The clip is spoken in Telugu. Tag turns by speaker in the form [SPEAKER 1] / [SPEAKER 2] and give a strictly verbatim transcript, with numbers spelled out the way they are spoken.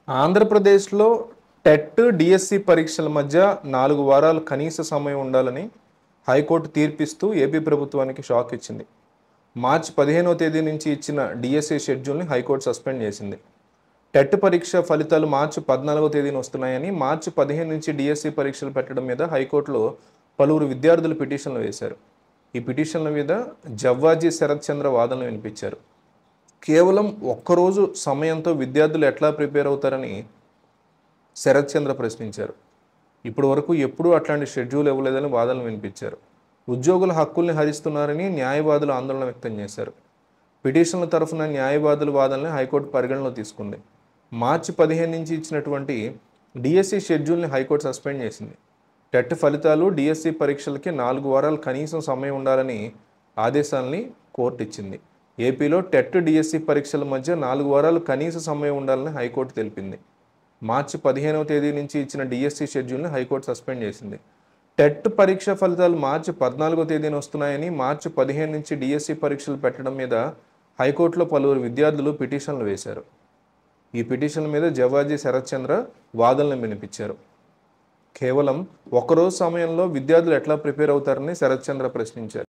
[SPEAKER 1] ఆంధ్రప్రదేశ్‌లో టెట్, డీఎస్సీ పరీక్షల మధ్య నాలుగు వారాలు కనీస సమయం ఉండాలని హైకోర్టు తీర్పిస్తూ ఏపీ ప్రభుత్వానికి షాక్ ఇచ్చింది. మార్చి పదిహేనవ తేదీ నుంచి ఇచ్చిన డీఎస్సీ షెడ్యూల్‌ని హైకోర్టు సస్పెండ్ చేసింది. టెట్ పరీక్ష ఫలితాలు మార్చి పద్నాలుగవ తేదీన వస్తున్నాయని, మార్చి పదిహేను నుంచి డీఎస్సీ పరీక్షలు పెట్టడం మీద హైకోర్టులో పలువురు విద్యార్థులు పిటిషన్లు వేశారు. ఈ పిటిషన్ల మీద జవ్వాజీ శరత్ చంద్ర వాదనలు వినిపించారు. కేవలం ఒక్కరోజు సమయంతో విద్యార్థులు ఎట్లా ప్రిపేర్ అవుతారని శరత్ చంద్ర ప్రశ్నించారు. ఇప్పటి వరకు ఎప్పుడూ అట్లాంటి షెడ్యూల్ ఇవ్వలేదని వాదనలు వినిపించారు. ఉద్యోగుల హక్కుల్ని హరిస్తున్నారని న్యాయవాదులు ఆందోళన వ్యక్తం చేశారు. పిటిషన్ల తరఫున న్యాయవాదుల వాదనని హైకోర్టు పరిగణలో తీసుకుంది. మార్చి పదిహేను నుంచి ఇచ్చినటువంటి డిఎస్సి షెడ్యూల్ని హైకోర్టు సస్పెండ్ చేసింది. టెట్ ఫలితాలు, డిఎస్సి పరీక్షలకి నాలుగు వారాలు కనీసం సమయం ఉండాలని ఆదేశాలని కోర్టు ఇచ్చింది. ఏపీలో టెట్, డిఎస్సి పరీక్షల మధ్య నాలుగు వారాలు కనీస సమయం ఉండాలని హైకోర్టు తెలిపింది. మార్చి పదిహేనవ తేదీ నుంచి ఇచ్చిన డిఎస్సి షెడ్యూల్ని హైకోర్టు సస్పెండ్ చేసింది. టెట్ పరీక్ష ఫలితాలు మార్చి పద్నాలుగో తేదీన వస్తున్నాయని, మార్చి పదిహేను నుంచి డిఎస్సి పరీక్షలు పెట్టడం మీద హైకోర్టులో పలువురు విద్యార్థులు పిటిషన్లు వేశారు. ఈ పిటిషన్ల మీద జవాజీ శరత్ చంద్ర వాదనలు వినిపించారు. కేవలం ఒకరోజు సమయంలో విద్యార్థులు ఎట్లా ప్రిపేర్ అవుతారని శరత్ చంద్ర ప్రశ్నించారు.